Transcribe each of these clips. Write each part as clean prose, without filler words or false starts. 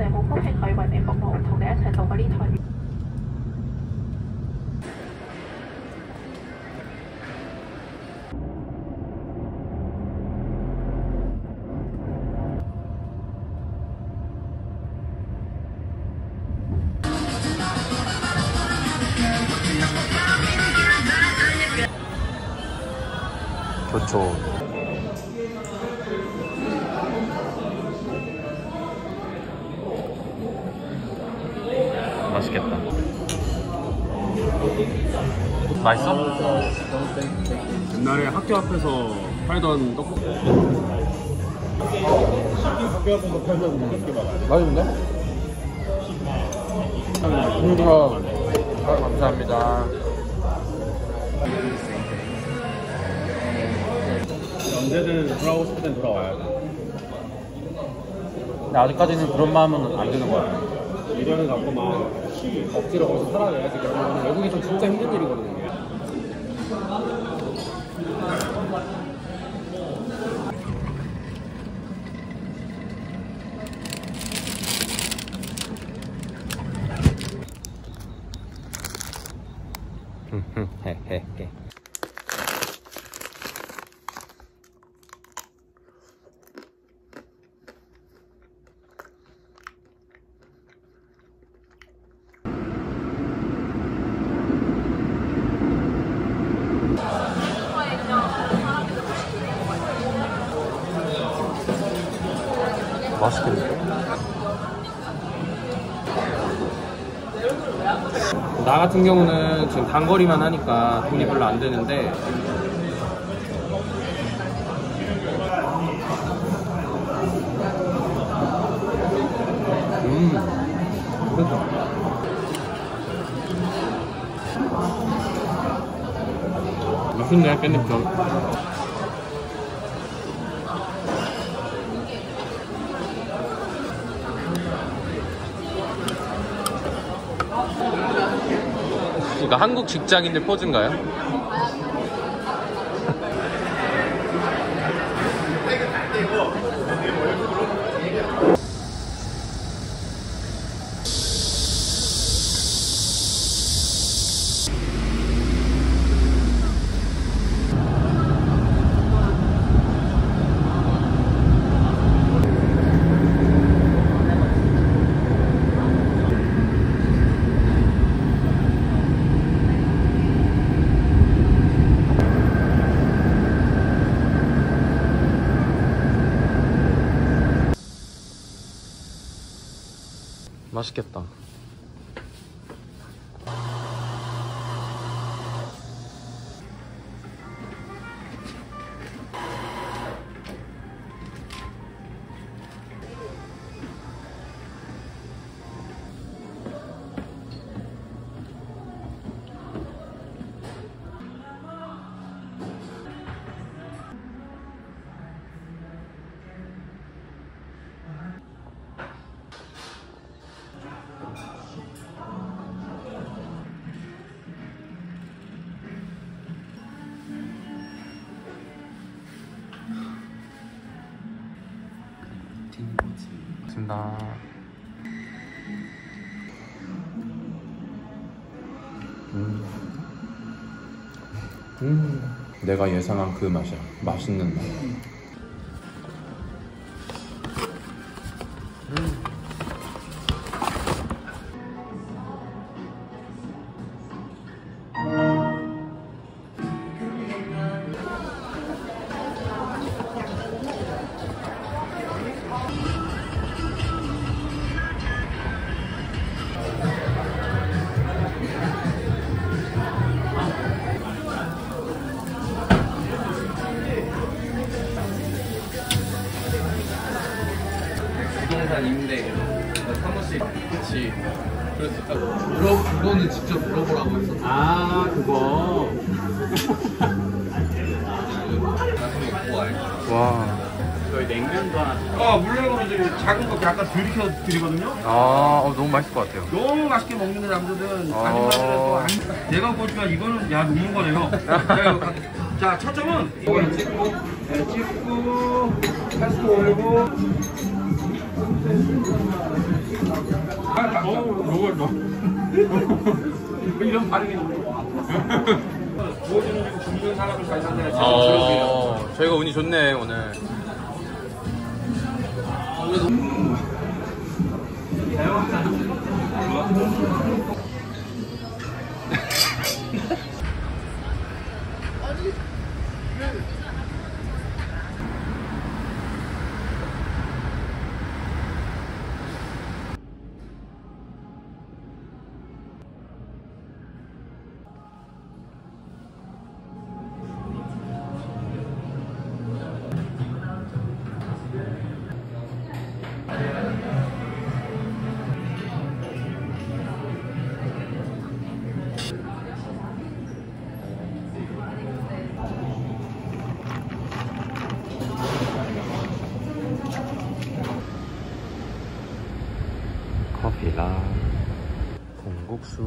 哋好高興可以為你服務，同你一齊度過呢趟雨。 좋죠. 맛있겠다. 맛있어? 옛날에 학교 앞에서 팔던 떡볶이. 학교 앞에서 팔던 떡볶이 맛있는데? 감사합니다. 언제든 돌아오고 싶을 땐 돌아와야 돼. 근데 아직까지는 그런 마음은 안 드는 거야. 미련을 갖고 막 억지로 거기서 살아내야지. 그러면 외국에서 진짜 힘든 일이거든요. 이게. 헤헤헤. 맛있겠네. 나 같은 경우는 지금 단거리만 하니까 돈이 별로 안 되는데 맛있네 깻잎전. 이거 한국 직장인들 포즈인가요? 맛있겠다. 맞습니다. 내가 예상한 그 맛이야. 맛있는 맛. 부동산 임대 사무실 그치 그랬었다. 그거는 직접 물어보라고 했었어. 아 그거 나중에 먹고 알지. 와. 저희 냉면도 하나. 물냉면은 지금 작은 거 약간 들이켜 드리거든요. 너무 맛있을 것 같아요. 너무 맛있게 먹는 남자들은 내가 보니까 이거는 야 녹는 거네요. 자 첫 점은 이거 찍고 찍고 패스트 올리고 이런 반응이 너무 좋아. 구워주는 줍는 사람을 잘 산다는 제가 저희가 운이 좋네 오늘. 커피랑 콩국수.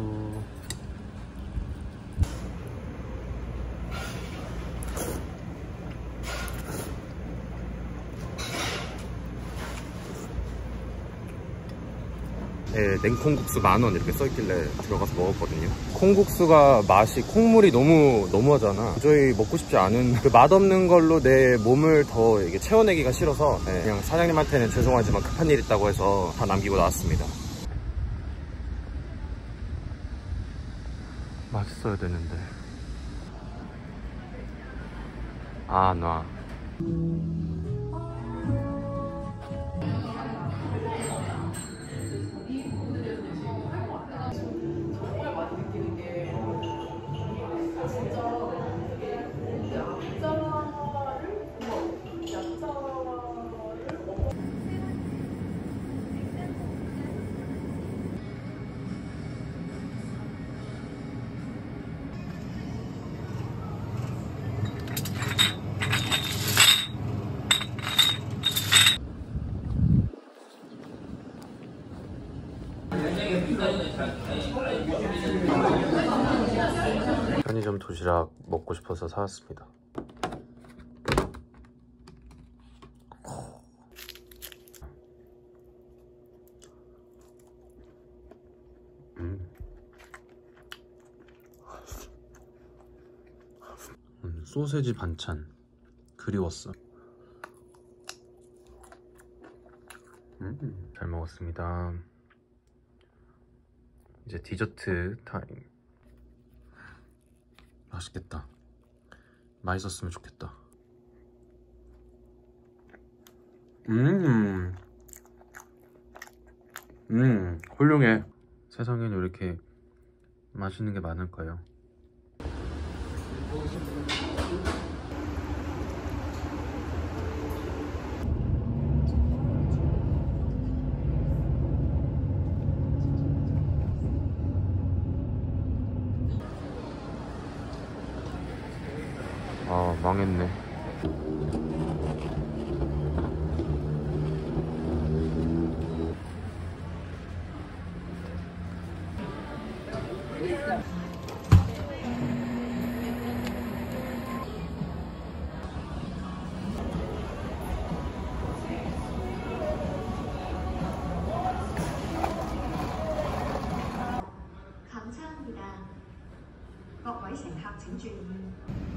네, 냉콩국수 10,000원 이렇게 써있길래 들어가서 먹었거든요. 콩국수가 맛이 콩물이 너무하잖아. 도저히 먹고 싶지 않은 그 맛없는 걸로 내 몸을 더 이게 채워내기가 싫어서 그냥 사장님한테는 죄송하지만 급한 일 있다고 해서 다 남기고 나왔습니다. 맛있어야 되는데. 아, 놔. 편의점 도시락 먹고 싶어서 사왔습니다. 소세지 반찬 그리웠어. 잘 먹었습니다. 이제 디저트 타임. 맛있겠다. 맛있었으면 좋겠다. 훌륭해. 세상에는 왜 이렇게 맛있는 게 많을까요? 아, 망했네. 감사합니다. 各位乘客請注意。